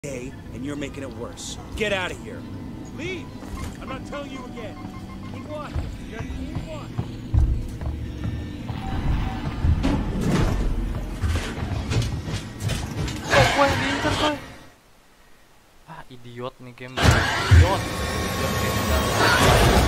day, and you're making it worse. Get out of here. Leave! I'm not telling you again. Keep watching. Just keep watching. Oh, gue yang diincar, coy. Ah, idiot nih game. Idiot. Idiot game.